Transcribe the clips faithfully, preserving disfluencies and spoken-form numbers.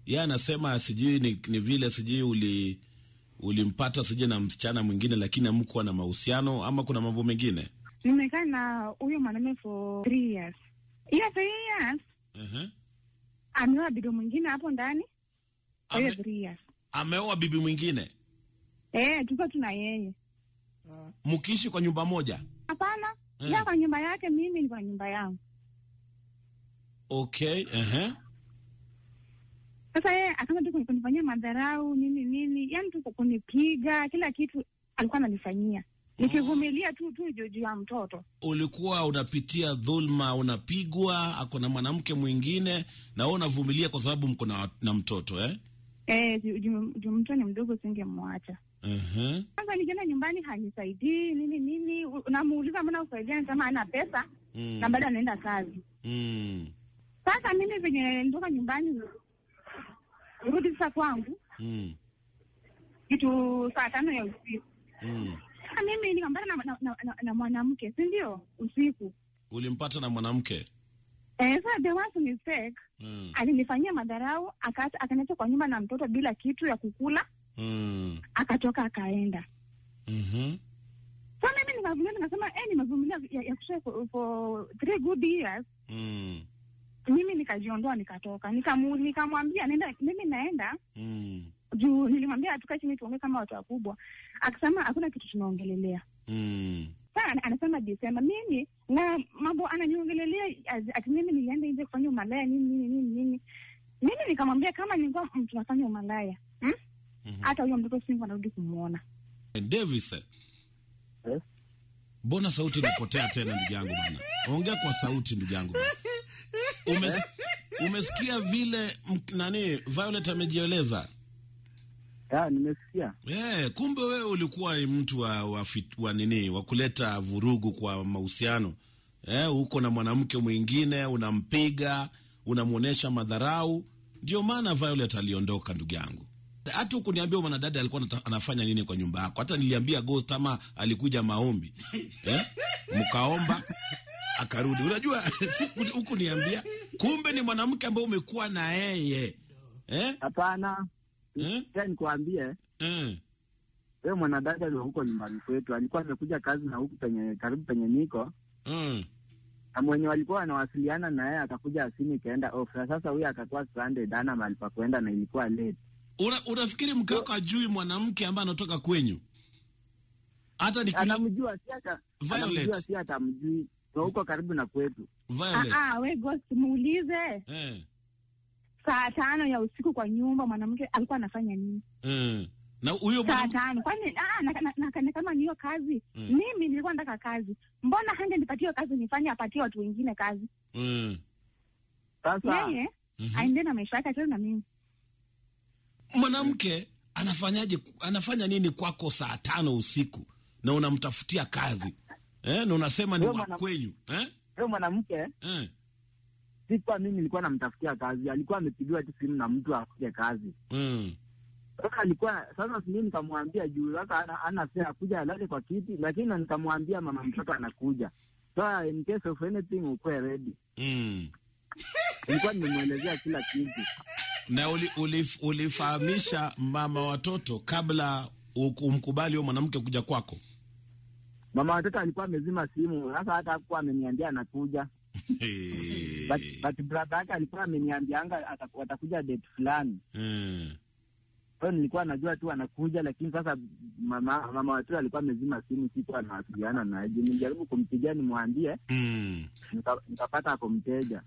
Yeye anasema sijui ni, ni vile sijui uli ulimpata sijui na msichana mwingine lakini hamkuwa na mahusiano ama kuna mambo mengine. Nimekaa na huyo mwanamume for three years. Hiyo three years. Mhm. Uh-huh. Ameoa bibi mwingine hapo ndani. Ame, three years. Ameoa bibi mwingine? Eh, tuko tuna yeye. Uh. Mkiishi kwa nyumba moja? Hapana. Uh. Yeye kwa nyumba yake, mimi ni kwa nyumba yangu. Okay, eh. Uh-huh. Sasa yeye akaanza tu kunifanyia madharau nini nini, yani tu kunipiga, kila kitu alikuwa ananifanyia. Nikivumilia tu tu juu ya mtoto. Ulikuwa unapitia dhulma, unapigwa, ako na mwanamke mwingine na wewe unavumilia kwa sababu mko na, na mtoto eh? Eh, juu mtoto ni mdogo singemwacha. Mhm. Uh-huh. Sasa nikienda nyumbani hanisaidii nini nini, unamuuliza mbona usaidia kama hana pesa mm. na bado anaenda kazi. Mm. Sasa mimi venye nitoka nyumbani rudi sasa kwangu. Mm. Kitu saa tano ya usiku. Mm. Mimi nikampata na, na, na, na, na mwanamke, si ndio? Usiku. Ulimpata na mwanamke? Eh, so there was a mistake. Mm. Alinifanyia madharau, akaacha akaniacha kwa nyumba na mtoto bila kitu ya kukula. Mm. Akatoka akaenda. Mhm. So mimi nikavumilia, nikasema eh, nimevumilia ya, ya kusha for, for three good years. Mm. Mimi nikajiondoa nikatoka. Nikamu nikamwambia nenda, mimi naenda. Mm. Juu nilimwambia tukae chini tuongee kama watu wakubwa. Akasema hakuna kitu tunaongelelea. Mm. Sasa anasema Desemba mimi na mambo ananiongelelea ati mimi nilienda nje kufanya umalaya nini nini nini nini. Mimi nikamwambia kama nilikuwa mtu nafanya umalaya, hmm? Mm-hmm. Hata huyo mtoto singo anarudi kumuona. Davis. Eh? Mbona sauti inapotea tena ndugu yangu bana? Ongea kwa sauti ndugu yangu bana. Umes, umesikia vile m, nani Violet amejieleza? Ah, nimesikia. Eh, kumbe wewe ulikuwa mtu wa wa, wa nini wa kuleta vurugu kwa mahusiano. Eh, uko na mwanamke mwingine, unampiga, unamuonesha madharau. Ndio maana Violet aliondoka ndugu yangu. Hata ukuniambia mwanadada alikuwa anafanya nini kwa nyumba yako. Hata niliambia Ghost ama alikuja maombi. Eh? Mkaomba akarudi. Unajua huku niambia kumbe ni mwanamke ambaye umekuwa na yeye. Eh? Hapana. Eh? Tena nikwambie. Eh. Wewe mwanadada alikuwa huko nyumbani kwetu, alikuwa amekuja kazi na huku penye karibu penye niko. Mm. Na mwenye walikuwa wanawasiliana na yeye akakuja asini ikaenda off. Sasa huyu akakuwa stranded dana mahali pa kwenda na ilikuwa late. Una, unafikiri mkako ajui mwanamke ambaye anatoka kwenyu? Hata ni anamjua si hata Violet. Si hata mjui. Na huko karibu na kwetu. Violet. Ah ah, wewe Ghost muulize. Eh. Saa tano ya usiku kwa nyumba mwanamke alikuwa anafanya nini? Eh. Na huyo saa tano. Kwani ah na, na, na, na kama niyo kazi. Mm. Mimi nilikuwa nataka kazi. Mbona hange nipatie kazi nifanye apatie watu wengine kazi? Mm. Sasa yeye mm-hmm. aende na maisha yake tena na mimi. Mwanamke anafanyaje kwa, nini kwako saa tano usiku na unamtafutia kazi? Eh, na unasema ni wa kwenyu, eh? Wewe mwanamke? Eh. Sipa mimi nilikuwa namtafutia kazi, alikuwa amepigiwa tu simu na mtu akuje kazi. Mm. Sasa alikuwa sasa mimi nikamwambia juu sasa ana ana fare kuja alale kwa kiti, lakini nikamwambia mama mtoto anakuja. So in case of anything ukwe ready. Mm. Nilikuwa nimemuelezea kila kitu. Na uli, ulif, ulifahamisha mama watoto kabla umkubali huyo mwanamke kuja kwako? Mama watoto alikuwa amezima simu, sasa hata hakuwa ameniambia anakuja. Hey. But, but brother yake alikuwa ameniambianga atakuja date fulani. Mm. Kwa nilikuwa najua tu anakuja, lakini sasa mama mama watoto alikuwa amezima simu, sikuwa anawasiliana naye. Nilijaribu kumpigia nimwambie. Mm. Nika, nikapata hapo mteja.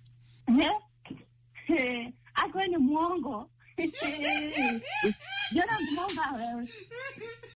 Eh? Ako ni muongo. Jana muongo wewe.